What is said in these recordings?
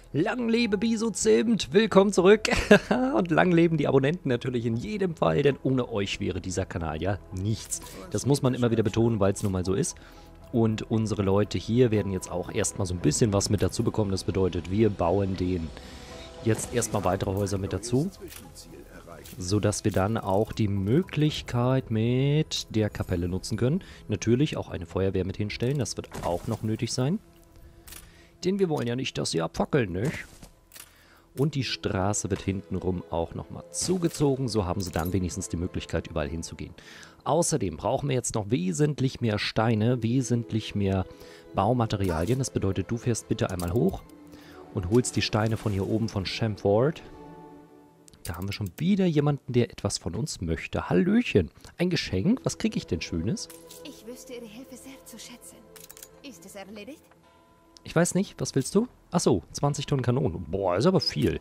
Lang lebe Bisozimt, willkommen zurück und lang leben die Abonnenten natürlich in jedem Fall, denn ohne euch wäre dieser Kanal ja nichts. Das muss man immer wieder betonen, weil es nun mal so ist. Und unsere Leute hier werden jetzt auch erstmal so ein bisschen was mit dazu bekommen. Das bedeutet, wir bauen denen jetzt erstmal weitere Häuser mit dazu, sodass wir dann auch die Möglichkeit mit der Kapelle nutzen können. Natürlich auch eine Feuerwehr mit hinstellen, das wird auch noch nötig sein. Denn wir wollen ja nicht, dass sie abfackeln, nicht? Und die Straße wird hintenrum auch nochmal zugezogen. So haben sie dann wenigstens die Möglichkeit, überall hinzugehen. Außerdem brauchen wir jetzt noch wesentlich mehr Steine, wesentlich mehr Baumaterialien. Das bedeutet, du fährst bitte einmal hoch und holst die Steine von hier oben von Shamford. Da haben wir schon wieder jemanden, der etwas von uns möchte. Hallöchen. Ein Geschenk? Was kriege ich denn Schönes? Ich wüsste Ihre Hilfe sehr zu schätzen. Ist es erledigt? Ich weiß nicht, was willst du? Achso, 20 Tonnen Kanonen. Boah, ist aber viel.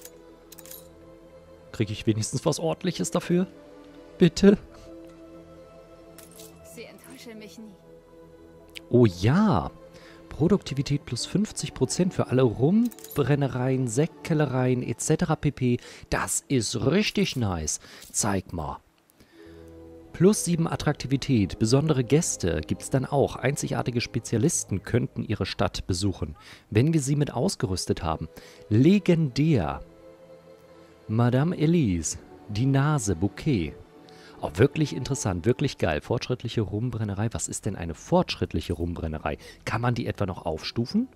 Kriege ich wenigstens was Ordentliches dafür? Bitte? Sie enttäuschen mich nie. Oh ja. Produktivität plus 50% für alle Rumbrennereien, Sektkellereien etc. pp. Das ist richtig nice. Zeig mal. Plus 7 Attraktivität, besondere Gäste gibt es dann auch. Einzigartige Spezialisten könnten ihre Stadt besuchen, wenn wir sie mit ausgerüstet haben. Legendär. Madame Elise, die Nase, Bouquet. Auch wirklich interessant, wirklich geil. Fortschrittliche Rumbrennerei. Was ist denn eine fortschrittliche Rumbrennerei? Kann man die etwa noch aufstufen?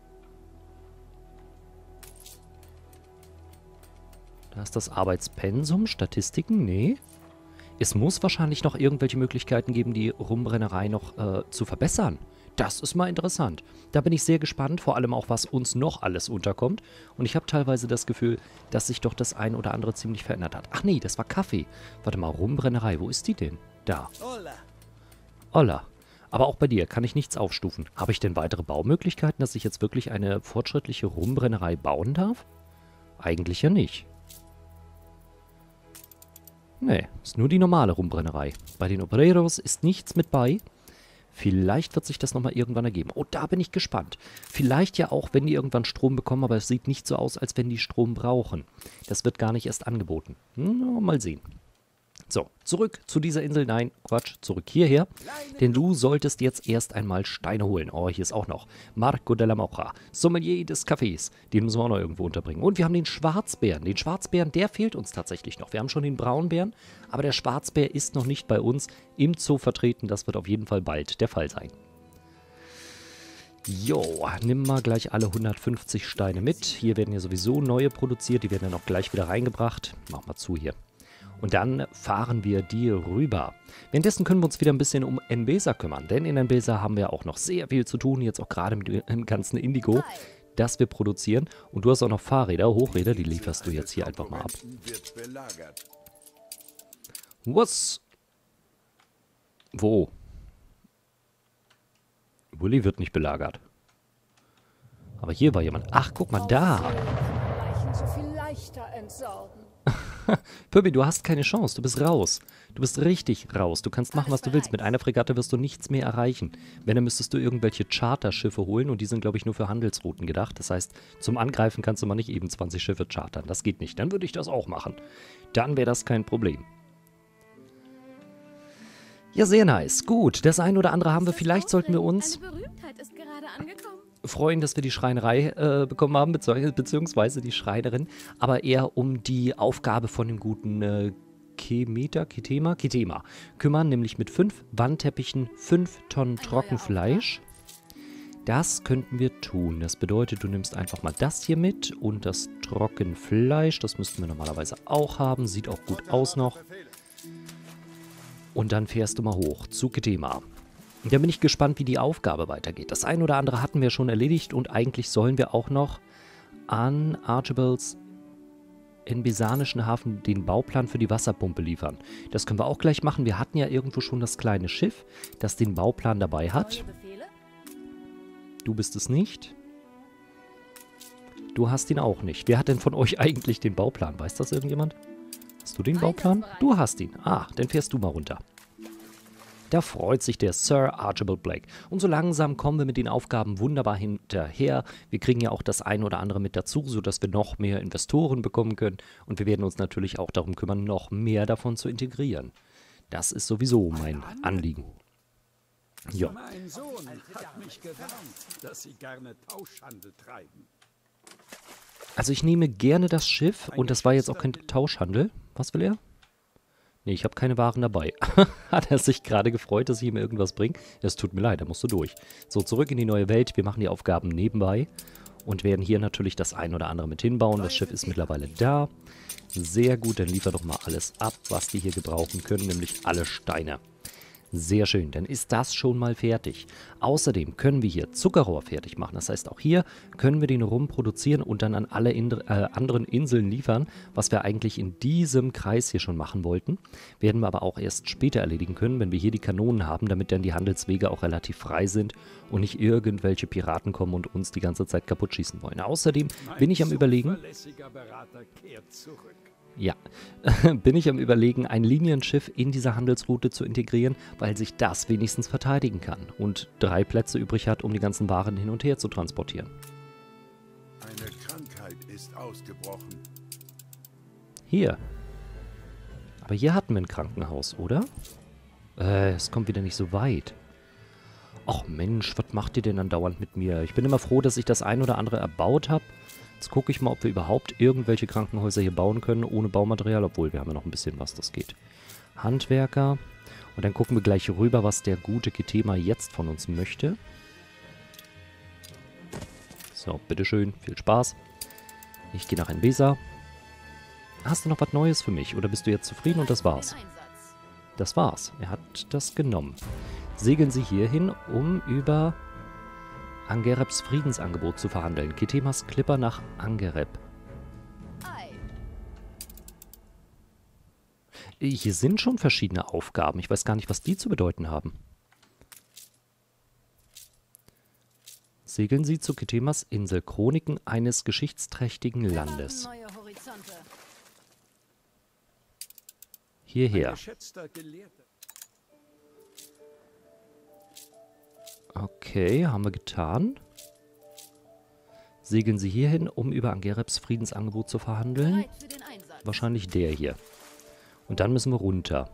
Da ist das Arbeitspensum, Statistiken, nee. Es muss wahrscheinlich noch irgendwelche Möglichkeiten geben, die Rumbrennerei noch zu verbessern. Das ist mal interessant. Da bin ich sehr gespannt, vor allem auch, was uns noch alles unterkommt. Und ich habe teilweise das Gefühl, dass sich doch das ein oder andere ziemlich verändert hat. Ach nee, das war Kaffee. Warte mal, Rumbrennerei, wo ist die denn? Da. Olla. Aber auch bei dir kann ich nichts aufstufen. Habe ich denn weitere Baumöglichkeiten, dass ich jetzt wirklich eine fortschrittliche Rumbrennerei bauen darf? Eigentlich ja nicht. Nee, ist nur die normale Rumbrennerei. Bei den Obreros ist nichts mit bei. Vielleicht wird sich das nochmal irgendwann ergeben. Oh, da bin ich gespannt. Vielleicht ja auch, wenn die irgendwann Strom bekommen, aber es sieht nicht so aus, als wenn die Strom brauchen. Das wird gar nicht erst angeboten. Mal sehen. So, zurück zu dieser Insel. Nein, Quatsch, zurück hierher. Denn du solltest jetzt erst einmal Steine holen. Oh, hier ist auch noch Marco della Maucha, Sommelier des Cafés. Den müssen wir auch noch irgendwo unterbringen. Und wir haben den Schwarzbären. Den Schwarzbären, der fehlt uns tatsächlich noch. Wir haben schon den Braunbären, aber der Schwarzbär ist noch nicht bei uns im Zoo vertreten. Das wird auf jeden Fall bald der Fall sein. Jo, nimm mal gleich alle 150 Steine mit. Hier werden ja sowieso neue produziert. Die werden dann auch gleich wieder reingebracht. Mach mal zu hier. Und dann fahren wir die rüber. Währenddessen können wir uns wieder ein bisschen um N-Besa kümmern. Denn in N-Besa haben wir auch noch sehr viel zu tun. Jetzt auch gerade mit dem ganzen Indigo, das wir produzieren. Und du hast auch noch Fahrräder, Hochräder. Die lieferst du jetzt hier einfach mal ab. Was? Wo? Willi wird nicht belagert. Aber hier war jemand. Ach, guck mal, da. So viel leichter entsorgen. Pöbi, du hast keine Chance. Du bist raus. Du bist richtig raus. Du kannst machen, was du willst. Mit einer Fregatte wirst du nichts mehr erreichen. Wenn, dann müsstest du irgendwelche Charterschiffe holen und die sind, glaube ich, nur für Handelsrouten gedacht. Das heißt, zum Angreifen kannst du mal nicht eben 20 Schiffe chartern. Das geht nicht. Dann würde ich das auch machen. Dann wäre das kein Problem. Ja, sehr nice. Gut, das ein oder andere haben wir. Vielleicht sollten wir uns Eine Berühmtheit ist gerade angekommen. freuen, dass wir die Schreinerei bekommen haben, beziehungsweise die Schreinerin, aber eher um die Aufgabe von dem guten Kitema kümmern, nämlich mit 5 Wandteppichen, 5 Tonnen Trockenfleisch. Das könnten wir tun. Das bedeutet, du nimmst einfach mal das hier mit und das Trockenfleisch. Das müssten wir normalerweise auch haben. Sieht auch gut aus noch. Und dann fährst du mal hoch zu Kitema. Da bin ich gespannt, wie die Aufgabe weitergeht. Das ein oder andere hatten wir schon erledigt und eigentlich sollen wir auch noch an Archibalds in Besanischen Hafen den Bauplan für die Wasserpumpe liefern. Das können wir auch gleich machen. Wir hatten ja irgendwo schon das kleine Schiff, das den Bauplan dabei hat. Neue Befehle? Du bist es nicht. Du hast ihn auch nicht. Wer hat denn von euch eigentlich den Bauplan? Weiß das irgendjemand? Hast du den Bauplan? Du hast ihn. Ah, dann fährst du mal runter. Da freut sich der Sir Archibald Blake. Und so langsam kommen wir mit den Aufgaben wunderbar hinterher. Wir kriegen ja auch das ein oder andere mit dazu, sodass wir noch mehr Investoren bekommen können. Und wir werden uns natürlich auch darum kümmern, noch mehr davon zu integrieren. Das ist sowieso mein Anliegen. Ja. Mein Sohn hat mich gewarnt, dass Sie gerne Tauschhandel treiben. Also ich nehme gerne das Schiff und das war jetzt auch kein Tauschhandel. Was will er? Nee, ich habe keine Waren dabei. Hat er sich gerade gefreut, dass ich ihm irgendwas bringe? Es tut mir leid, da musst du durch. So, zurück in die neue Welt. Wir machen die Aufgaben nebenbei und werden hier natürlich das ein oder andere mit hinbauen. Das Schiff ist mittlerweile da. Sehr gut, dann liefer doch mal alles ab, was die hier gebrauchen können, nämlich alle Steine. Sehr schön, dann ist das schon mal fertig. Außerdem können wir hier Zuckerrohr fertig machen. Das heißt, auch hier können wir den Rum produzieren und dann an alle anderen Inseln liefern, was wir eigentlich in diesem Kreis hier schon machen wollten. Werden wir aber auch erst später erledigen können, wenn wir hier die Kanonen haben, damit dann die Handelswege auch relativ frei sind und nicht irgendwelche Piraten kommen und uns die ganze Zeit kaputt schießen wollen. Außerdem bin ich am Überlegen... Ja, bin ich am Überlegen, ein Linienschiff in dieser Handelsroute zu integrieren, weil sich das wenigstens verteidigen kann und 3 Plätze übrig hat, um die ganzen Waren hin und her zu transportieren. Eine Krankheit ist ausgebrochen. Hier. Aber hier hatten wir ein Krankenhaus, oder? Es kommt wieder nicht so weit. Ach Mensch, was macht ihr denn andauernd mit mir? Ich bin immer froh, dass ich das ein oder andere erbaut habe. Jetzt gucke ich mal, ob wir überhaupt irgendwelche Krankenhäuser hier bauen können, ohne Baumaterial, obwohl wir haben ja noch ein bisschen was, das geht. Handwerker. Und dann gucken wir gleich rüber, was der gute Kitema jetzt von uns möchte. So, bitteschön, viel Spaß. Ich gehe nach Enbesa. Hast du noch was Neues für mich oder bist du jetzt zufrieden und das war's? Das war's, er hat das genommen. Segeln Sie hierhin, um über... Angerebs Friedensangebot zu verhandeln. Kitemas Clipper nach Angereb. Hier sind schon verschiedene Aufgaben. Ich weiß gar nicht, was die zu bedeuten haben. Segeln Sie zu Kitemas Insel. Chroniken eines geschichtsträchtigen Landes. Hierher. Okay, haben wir getan. Segeln Sie hierhin, um über Angerebs Friedensangebot zu verhandeln. Wahrscheinlich der hier. Und dann müssen wir runter.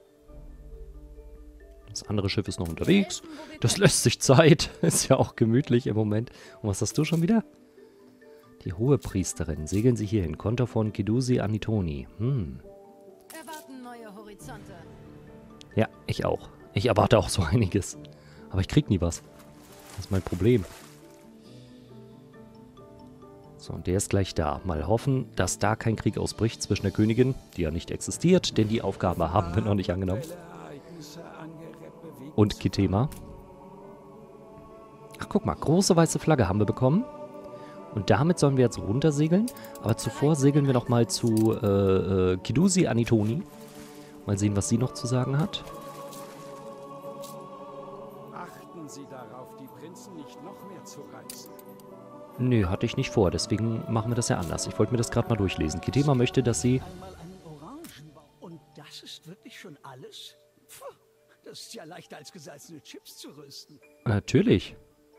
Das andere Schiff ist noch unterwegs. Das lässt sich Zeit. Ist ja auch gemütlich im Moment. Und was hast du schon wieder? Die Hohepriesterin. Segeln Sie hierhin. Konter von Kidusi Anitoni. Erwarten neue Horizonte. Ja, ich auch. Ich erwarte auch so einiges. Aber ich krieg nie was. Das ist mein Problem. So, und der ist gleich da. Mal hoffen, dass da kein Krieg ausbricht zwischen der Königin, die ja nicht existiert, denn die Aufgabe haben wir noch nicht angenommen. Und Kitema. Ach, guck mal, große weiße Flagge haben wir bekommen. Und damit sollen wir jetzt runtersegeln. Aber zuvor segeln wir nochmal zu Kidusi Anitoni. Mal sehen, was sie noch zu sagen hat. Sie darauf, die Prinzen nicht noch mehr zu reizen. Nö, hatte ich nicht vor, deswegen machen wir das ja anders. Ich wollte mir das gerade mal durchlesen. Kitema möchte, dass sie... Einmal einen Orangenbau. Und das ist wirklich schon alles? Puh, das ist ja leichter als gesalzene Chips zu rösten. Natürlich.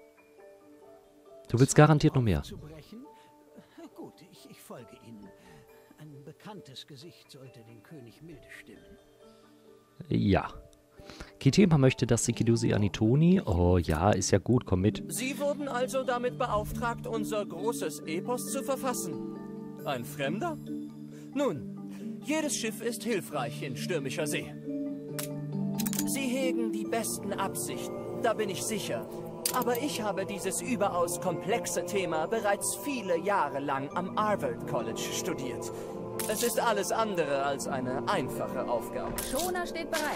Du willst garantiert noch mehr. Gut, ich folge Ihnen. Ein bekanntes Gesicht sollte den König milde stimmen. Ja. Kitema möchte, dass sie Kidusi Anitoni... Oh ja, ist ja gut, komm mit. Sie wurden also damit beauftragt, unser großes Epos zu verfassen. Ein Fremder? Nun, jedes Schiff ist hilfreich in stürmischer See. Sie hegen die besten Absichten, da bin ich sicher. Aber ich habe dieses überaus komplexe Thema bereits viele Jahre lang am Harvard College studiert. Es ist alles andere als eine einfache Aufgabe. Schoner steht bereit.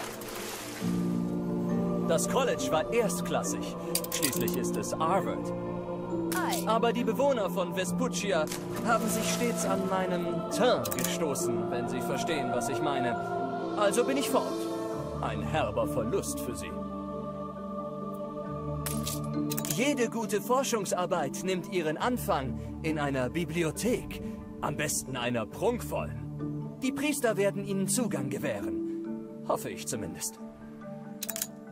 Das College war erstklassig. Schließlich ist es Harvard. Ei. Aber die Bewohner von Vespuccia haben sich stets an meinem Teint gestoßen, wenn Sie verstehen, was ich meine. Also bin ich fort. Ein herber Verlust für Sie. Jede gute Forschungsarbeit nimmt ihren Anfang in einer Bibliothek. Am besten einer prunkvollen. Die Priester werden Ihnen Zugang gewähren. Hoffe ich zumindest.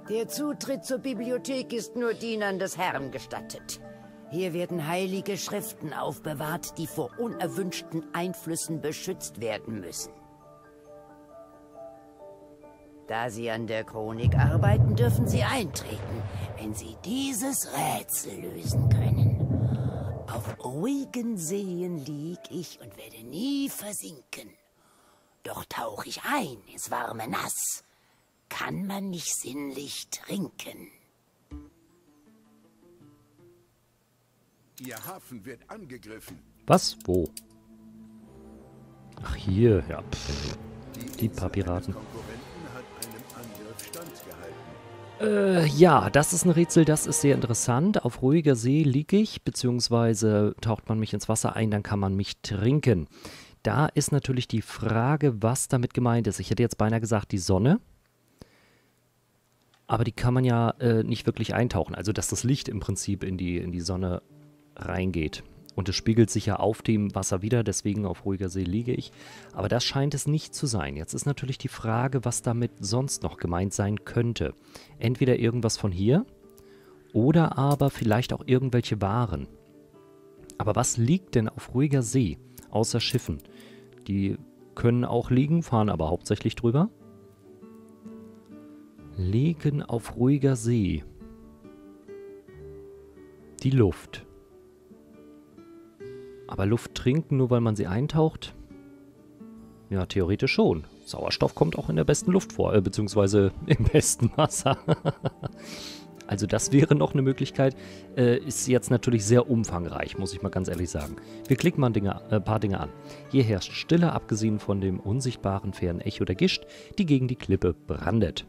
Der Zutritt zur Bibliothek ist nur Dienern des Herrn gestattet. Hier werden heilige Schriften aufbewahrt, die vor unerwünschten Einflüssen beschützt werden müssen. Da Sie an der Chronik arbeiten, dürfen Sie eintreten, wenn Sie dieses Rätsel lösen können. Auf ruhigen Seen lieg ich und werde nie versinken. Doch tauch ich ein ins warme Nass, kann man mich sinnlich trinken. Ihr Hafen wird angegriffen. Was? Wo? Ach, hier. Ja, pff. Die paar Piraten. Ja, das ist ein Rätsel, das ist sehr interessant. Auf ruhiger See liege ich, beziehungsweise taucht man mich ins Wasser ein, dann kann man mich trinken. Da ist natürlich die Frage, was damit gemeint ist. Ich hätte jetzt beinahe gesagt, die Sonne. Aber die kann man ja nicht wirklich eintauchen. Also, dass das Licht im Prinzip in die Sonne reingeht. Und es spiegelt sich ja auf dem Wasser wieder, deswegen auf ruhiger See liege ich. Aber das scheint es nicht zu sein. Jetzt ist natürlich die Frage, was damit sonst noch gemeint sein könnte. Entweder irgendwas von hier oder aber vielleicht auch irgendwelche Waren. Aber was liegt denn auf ruhiger See, außer Schiffen? Die können auch liegen, fahren aber hauptsächlich drüber. Liegen auf ruhiger See. Die Luft. Aber Luft trinken, nur weil man sie eintaucht? Ja, theoretisch schon. Sauerstoff kommt auch in der besten Luft vor, beziehungsweise im besten Wasser. Also das wäre noch eine Möglichkeit. Ist jetzt natürlich sehr umfangreich, muss ich mal ganz ehrlich sagen. Wir klicken mal ein paar Dinge an. Hier herrscht Stille, abgesehen von dem unsichtbaren, fernen Echo der Gischt, die gegen die Klippe brandet.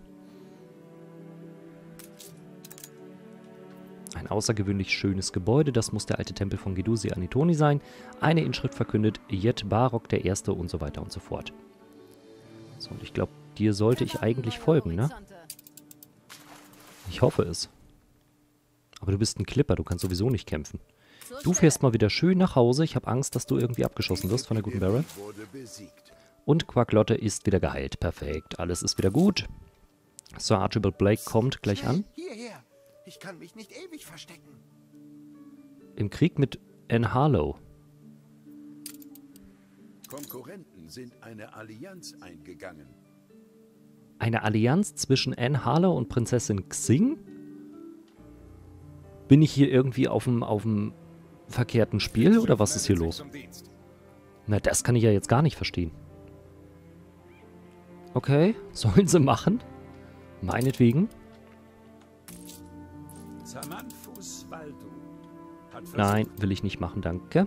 Ein außergewöhnlich schönes Gebäude, das muss der alte Tempel von Gedusi Anitoni sein. Eine Inschrift verkündet, Jet Barok der Erste und so weiter und so fort. So, und ich glaube, dir sollte ich eigentlich folgen, ne? Ich hoffe es. Aber du bist ein Clipper, du kannst sowieso nicht kämpfen. Du fährst mal wieder schön nach Hause. Ich habe Angst, dass du irgendwie abgeschossen wirst von der guten Barrel. Und Quacklotte ist wieder geheilt. Perfekt, alles ist wieder gut. Sir Archibald Blake kommt gleich an. Hierher. Ich kann mich nicht ewig verstecken. Im Krieg mit Anne Harlow. Konkurrenten sind eine Allianz eingegangen. Eine Allianz zwischen Anne Harlow und Prinzessin Xing? Bin ich hier irgendwie auf dem verkehrten Spiel oder was ist hier los? Na, das kann ich ja jetzt gar nicht verstehen. Okay, sollen sie machen? Meinetwegen. Nein, will ich nicht machen, danke.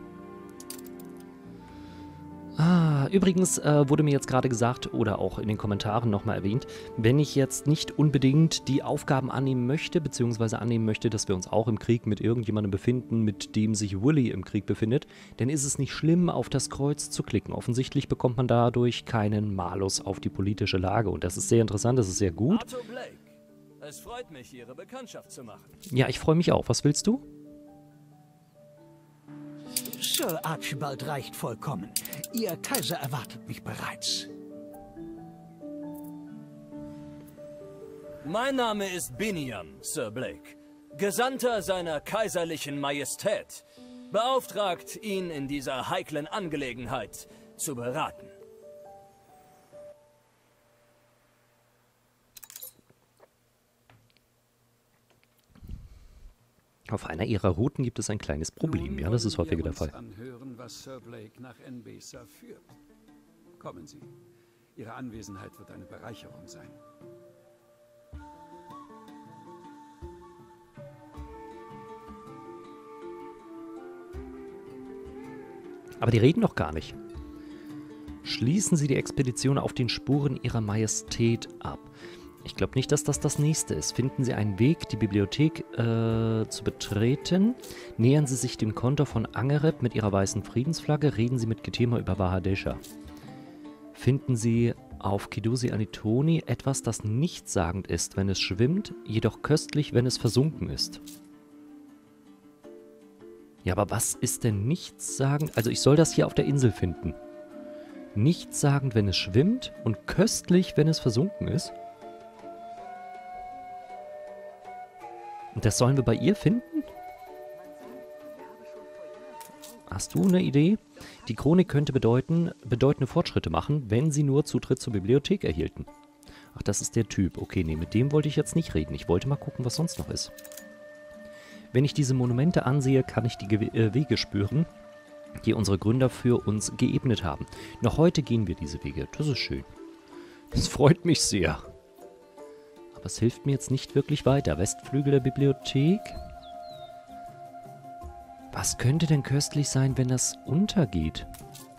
Übrigens wurde mir jetzt gerade gesagt, oder auch in den Kommentaren nochmal erwähnt, wenn ich jetzt nicht unbedingt die Aufgaben annehmen möchte, beziehungsweise annehmen möchte, dass wir uns auch im Krieg mit irgendjemandem befinden, mit dem sich Willy im Krieg befindet, dann ist es nicht schlimm, auf das Kreuz zu klicken. Offensichtlich bekommt man dadurch keinen Malus auf die politische Lage und das ist sehr interessant, das ist sehr gut. Arthur Blake, es freut mich, Ihre Bekanntschaft zu machen. Ja, ich freue mich auch. Was willst du? Sir Archibald reicht vollkommen. Ihr Kaiser erwartet mich bereits. Mein Name ist Biniam, Sir Blake, Gesandter seiner kaiserlichen Majestät, beauftragt, ihn in dieser heiklen Angelegenheit zu beraten. Auf einer ihrer Routen gibt es ein kleines Problem. Ja, das ist häufiger der Fall. Anhören, was Sir Blake nach Enbesa führt. Kommen Sie. Ihre Anwesenheit wird eine Bereicherung sein. Aber die reden doch gar nicht. Schließen Sie die Expedition auf den Spuren Ihrer Majestät ab. Ich glaube nicht, dass das das nächste ist. Finden Sie einen Weg, die Bibliothek zu betreten. Nähern Sie sich dem Kontor von Angereb mit Ihrer weißen Friedensflagge. Reden Sie mit Ketema über Bahadesha. Finden Sie auf Gedusi Anitoni etwas, das nichtssagend ist, wenn es schwimmt, jedoch köstlich, wenn es versunken ist. Ja, aber was ist denn nichtssagend? Also ich soll das hier auf der Insel finden. Nichtssagend, wenn es schwimmt und köstlich, wenn es versunken ist? Und das sollen wir bei ihr finden? Hast du eine Idee? Die Chronik könnte bedeutende Fortschritte machen, wenn sie nur Zutritt zur Bibliothek erhielten. Ach, das ist der Typ. Okay, nee, mit dem wollte ich jetzt nicht reden. Ich wollte mal gucken, was sonst noch ist. Wenn ich diese Monumente ansehe, kann ich die Wege spüren, die unsere Gründer für uns geebnet haben. Noch heute gehen wir diese Wege. Das ist schön. Das freut mich sehr. Aber es hilft mir jetzt nicht wirklich weiter. Westflügel der Bibliothek. Was könnte denn köstlich sein, wenn das untergeht?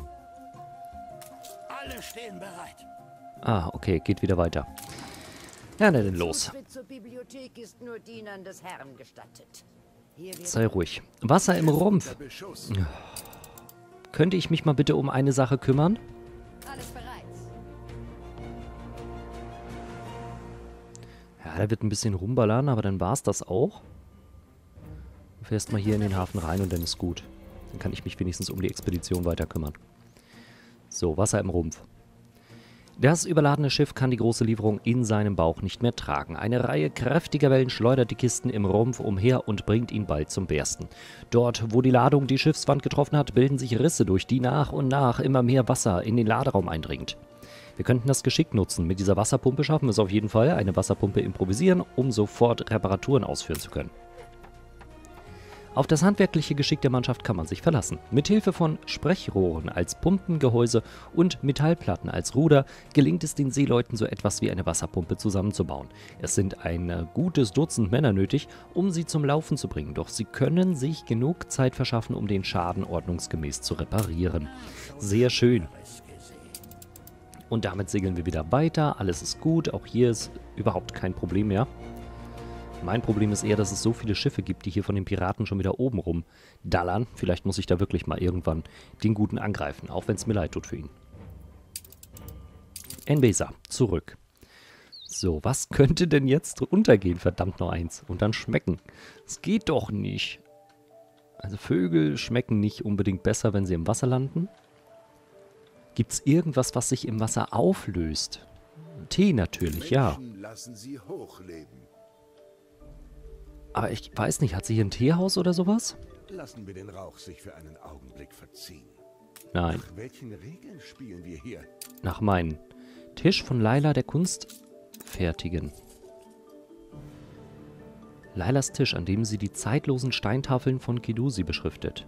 Alle stehen bereit. Ah, okay, geht wieder weiter. Ja, na denn los. Zutritt zur Bibliothek ist nur Dienern des Herrn gestattet. Hier wird Sei ruhig. Wasser im Rumpf. Beschuss. Könnte ich mich mal bitte um eine Sache kümmern? Alles bereit. Ja, da wird ein bisschen rumballern, aber dann war's das auch. Du fährst mal hier in den Hafen rein und dann ist gut. Dann kann ich mich wenigstens um die Expedition weiter kümmern. So, Wasser im Rumpf. Das überladene Schiff kann die große Lieferung in seinem Bauch nicht mehr tragen. Eine Reihe kräftiger Wellen schleudert die Kisten im Rumpf umher und bringt ihn bald zum Bersten. Dort, wo die Ladung die Schiffswand getroffen hat, bilden sich Risse, durch die nach und nach immer mehr Wasser in den Laderaum eindringt. Wir könnten das geschickt nutzen. Mit dieser Wasserpumpe schaffen wir es auf jeden Fall, eine Wasserpumpe improvisieren, um sofort Reparaturen ausführen zu können. Auf das handwerkliche Geschick der Mannschaft kann man sich verlassen. Mithilfe von Sprechrohren als Pumpengehäuse und Metallplatten als Ruder gelingt es den Seeleuten, so etwas wie eine Wasserpumpe zusammenzubauen. Es sind ein gutes Dutzend Männer nötig, um sie zum Laufen zu bringen, doch sie können sich genug Zeit verschaffen, um den Schaden ordnungsgemäß zu reparieren. Sehr schön. Und damit segeln wir wieder weiter, alles ist gut, auch hier ist überhaupt kein Problem mehr. Mein Problem ist eher, dass es so viele Schiffe gibt, die hier von den Piraten schon wieder oben rum dallern. Vielleicht muss ich da wirklich mal irgendwann den Guten angreifen, auch wenn es mir leid tut für ihn. Enbesa, zurück. So, was könnte denn jetzt untergehen? Verdammt, noch eins. Und dann schmecken. Es geht doch nicht. Also Vögel schmecken nicht unbedingt besser, wenn sie im Wasser landen. Gibt es irgendwas, was sich im Wasser auflöst? Tee natürlich, ja. Menschen lassen sie hochleben. Aber ich weiß nicht, hat sie hier ein Teehaus oder sowas? Lassen wir den Rauch sich für einen Augenblick verziehen. Nein, Nach welchen Regeln spielen wir hier? nach meinen. Tisch von Laila der Kunstfertigen. Lailas Tisch, an dem sie die zeitlosen Steintafeln von Kidusi beschriftet.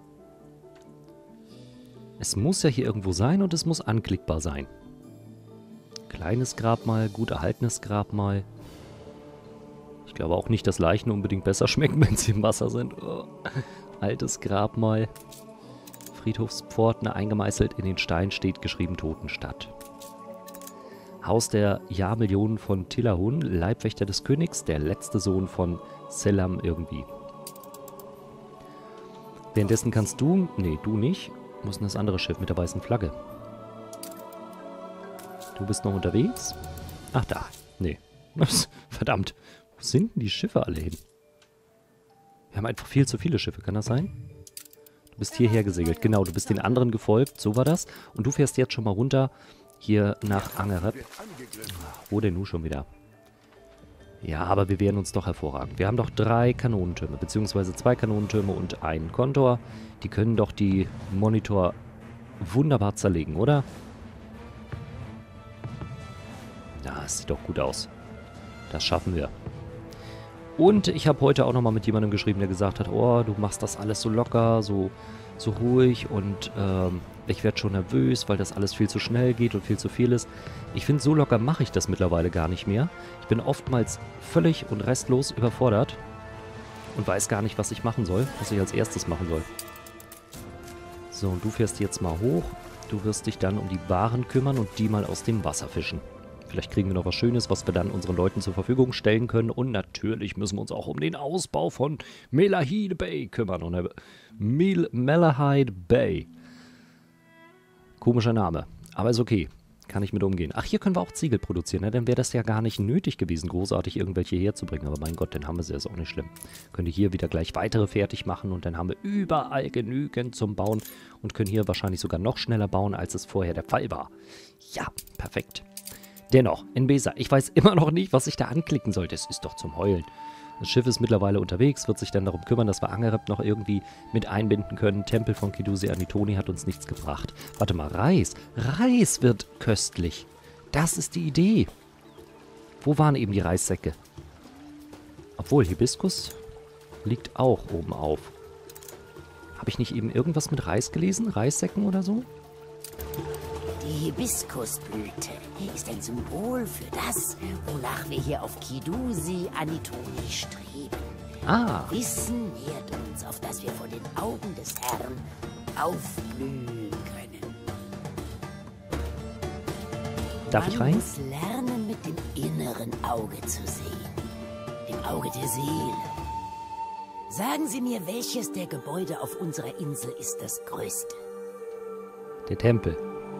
Es muss ja hier irgendwo sein und es muss anklickbar sein. Kleines Grabmal, gut erhaltenes Grabmal. Ich glaube auch nicht, dass Leichen unbedingt besser schmecken, wenn sie im Wasser sind. Oh. Altes Grabmal. Friedhofspforten eingemeißelt in den Stein steht geschrieben Totenstadt. Haus der Jahrmillionen von Tillahun, Leibwächter des Königs, der letzte Sohn von Selam irgendwie. Währenddessen kannst du, nee, du nicht, wo ist denn das andere Schiff mit der weißen Flagge? Du bist noch unterwegs? Ach da, nee. Verdammt. Wo sind denn die Schiffe alle hin? Wir haben einfach viel zu viele Schiffe, kann das sein? Du bist hierher gesegelt, genau, du bist den anderen gefolgt, so war das. Und du fährst jetzt schon mal runter hier nach Angerep. Wo denn nun schon wieder? Ja, aber wir wehren uns doch hervorragend. Wir haben doch 3 Kanonentürme, beziehungsweise 2 Kanonentürme und einen Kontor. Die können doch die Monitor wunderbar zerlegen, oder? Ja, es sieht doch gut aus. Das schaffen wir. Und ich habe heute auch nochmal mit jemandem geschrieben, der gesagt hat, oh, du machst das alles so locker, so ruhig und ich werde schon nervös, weil das alles viel zu schnell geht und viel zu viel ist. Ich finde, so locker mache ich das mittlerweile gar nicht mehr. Ich bin oftmals völlig und restlos überfordert und weiß gar nicht, was ich machen soll, was ich als erstes machen soll. So, und du fährst jetzt mal hoch. Du wirst dich dann um die Waren kümmern und die mal aus dem Wasser fischen. Vielleicht kriegen wir noch was Schönes, was wir dann unseren Leuten zur Verfügung stellen können. Und natürlich müssen wir uns auch um den Ausbau von Malahide Bay kümmern. Und Malahide Bay. Komischer Name, aber ist okay. Kann ich mit umgehen. Ach, hier können wir auch Ziegel produzieren. Ne? Dann wäre das ja gar nicht nötig gewesen, großartig irgendwelche herzubringen. Aber mein Gott, dann haben wir sie, ist auch nicht schlimm. Könnt ihr hier wieder gleich weitere fertig machen. Und dann haben wir überall genügend zum Bauen. Und können hier wahrscheinlich sogar noch schneller bauen, als es vorher der Fall war. Ja, perfekt. Dennoch, Enbesa, ich weiß immer noch nicht, was ich da anklicken soll. Das ist doch zum Heulen. Das Schiff ist mittlerweile unterwegs, wird sich dann darum kümmern, dass wir Angereb noch irgendwie mit einbinden können. Tempel von Kidusi Anitoni hat uns nichts gebracht. Warte mal, Reis. Reis wird köstlich. Das ist die Idee. Wo waren eben die Reissäcke? Obwohl, Hibiskus liegt auch oben auf. Habe ich nicht eben irgendwas mit Reis gelesen? Reissäcken oder so? Die Hibiskusblüte ist ein Symbol für das, wonach wir hier auf Kidusi Anitoni streben. Ah. Wissen nährt uns, auf das wir vor den Augen des Herrn aufblühen können. Darf ich rein? Man muss lernen, mit dem inneren Auge zu sehen. Dem Auge der Seele. Sagen Sie mir, welches der Gebäude auf unserer Insel ist das größte? Der Tempel.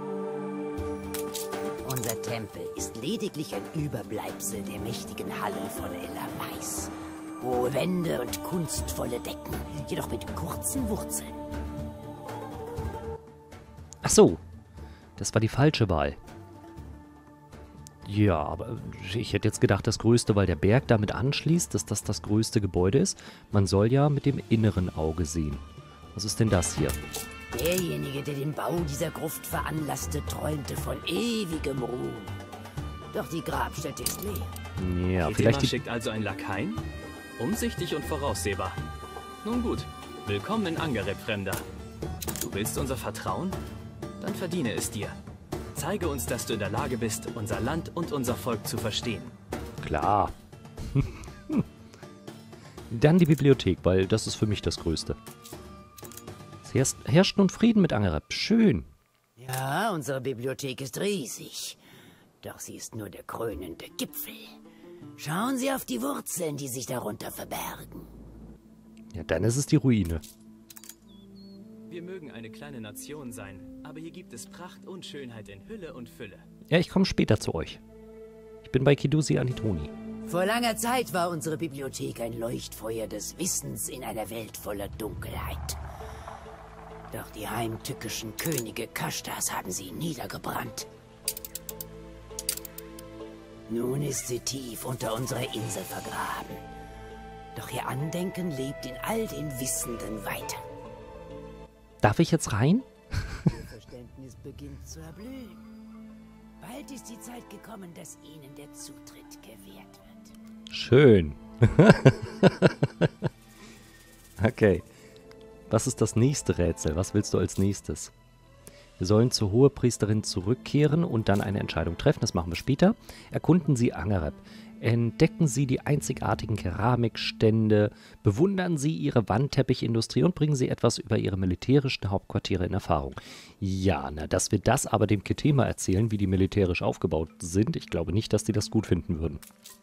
Unser Tempel ist lediglich ein Überbleibsel der mächtigen Hallen von Elamais. Hohe Wände und kunstvolle Decken, jedoch mit kurzen Wurzeln. Ach so, das war die falsche Wahl. Ja, aber ich hätte jetzt gedacht, das Größte, weil der Berg damit anschließt, dass das das größte Gebäude ist. Man soll ja mit dem inneren Auge sehen. Was ist denn das hier? Derjenige, der den Bau dieser Gruft veranlasste, träumte von ewigem Ruhm. Doch die Grabstätte ist leer. Ja, Ketima vielleicht die... schickt also einen Lakaien? Umsichtig und voraussehbar. Nun gut, willkommen in Angereb, Fremder. Du willst unser Vertrauen? Dann verdiene es dir. Zeige uns, dass du in der Lage bist, unser Land und unser Volk zu verstehen. Klar. Dann die Bibliothek, weil das ist für mich das Größte. Es herrscht nun Frieden mit Angereb. Schön. Ja, unsere Bibliothek ist riesig. Doch sie ist nur der krönende Gipfel. Schauen Sie auf die Wurzeln, die sich darunter verbergen. Ja, dann ist es die Ruine. Wir mögen eine kleine Nation sein, aber hier gibt es Pracht und Schönheit in Hülle und Fülle. Ja, ich komme später zu euch. Ich bin bei Kidusi Anitoni. Vor langer Zeit war unsere Bibliothek ein Leuchtfeuer des Wissens in einer Welt voller Dunkelheit. Doch die heimtückischen Könige Kashtas haben sie niedergebrannt. Nun ist sie tief unter unserer Insel vergraben. Doch ihr Andenken lebt in all den Wissenden weiter. Darf ich jetzt rein? Ihr Verständnis beginnt zu erblühen. Bald ist die Zeit gekommen, dass ihnen der Zutritt gewährt wird. Schön. Okay. Was ist das nächste Rätsel? Was willst du als nächstes? Wir sollen zur Hohepriesterin zurückkehren und dann eine Entscheidung treffen. Das machen wir später. Erkunden Sie Angereb. Entdecken Sie die einzigartigen Keramikstände, bewundern Sie Ihre Wandteppichindustrie und bringen Sie etwas über Ihre militärischen Hauptquartiere in Erfahrung. Ja, na, dass wir das aber dem Ketima erzählen, wie die militärisch aufgebaut sind, ich glaube nicht, dass die das gut finden würden.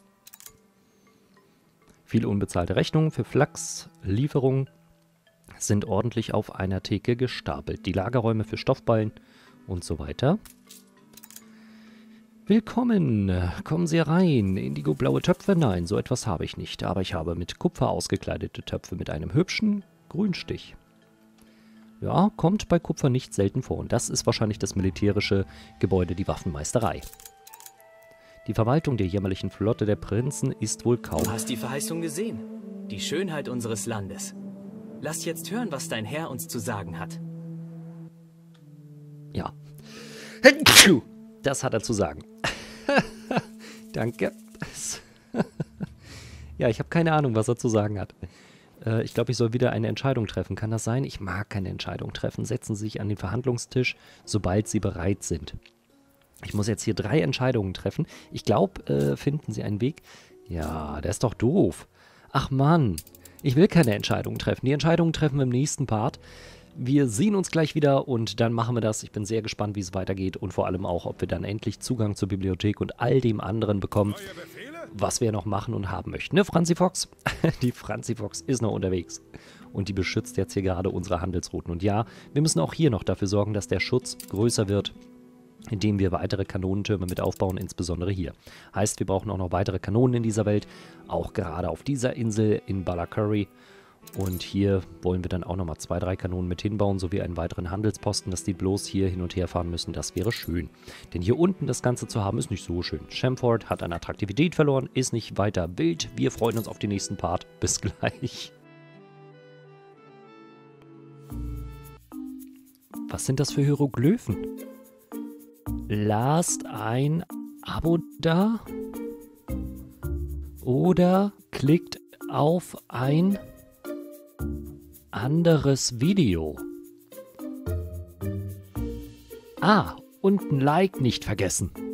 Viele unbezahlte Rechnungen für Flachslieferungen sind ordentlich auf einer Theke gestapelt. Die Lagerräume für Stoffballen und so weiter. Willkommen, kommen Sie rein. Indigo-blaue Töpfe? Nein, so etwas habe ich nicht. Aber ich habe mit Kupfer ausgekleidete Töpfe mit einem hübschen Grünstich. Ja, kommt bei Kupfer nicht selten vor. Und das ist wahrscheinlich das militärische Gebäude, die Waffenmeisterei. Die Verwaltung der jämmerlichen Flotte der Prinzen ist wohl kaum... Du hast die Verheißung gesehen. Die Schönheit unseres Landes. Lass jetzt hören, was dein Herr uns zu sagen hat. Ja. Das hat er zu sagen. Danke. Ja, ich habe keine Ahnung, was er zu sagen hat. Ich glaube, ich soll wieder eine Entscheidung treffen. Kann das sein? Ich mag keine Entscheidung treffen. Setzen Sie sich an den Verhandlungstisch, sobald Sie bereit sind. Ich muss jetzt hier 3 Entscheidungen treffen. Ich glaube, finden Sie einen Weg. Ja, der ist doch doof. Ach Mann, ich will keine Entscheidungen treffen. Die Entscheidungen treffen wir im nächsten Part. Wir sehen uns gleich wieder und dann machen wir das. Ich bin sehr gespannt, wie es weitergeht und vor allem auch, ob wir dann endlich Zugang zur Bibliothek und all dem anderen bekommen, was wir noch machen und haben möchten. Ne, Franzi Fox? Die Franzi Fox ist noch unterwegs und die beschützt jetzt hier gerade unsere Handelsrouten. Und ja, wir müssen auch hier noch dafür sorgen, dass der Schutz größer wird, indem wir weitere Kanonentürme mit aufbauen, insbesondere hier. Heißt, wir brauchen auch noch weitere Kanonen in dieser Welt, auch gerade auf dieser Insel in Ballacurry. Und hier wollen wir dann auch nochmal 2, 3 Kanonen mit hinbauen, sowie einen weiteren Handelsposten, dass die bloß hier hin und her fahren müssen. Das wäre schön. Denn hier unten das Ganze zu haben, ist nicht so schön. Shamford hat an Attraktivität verloren, ist nicht weiter wild. Wir freuen uns auf den nächsten Part. Bis gleich. Was sind das für Hieroglyphen? Lasst ein Abo da oder klickt auf ein anderes Video. Ah, und ein Like nicht vergessen.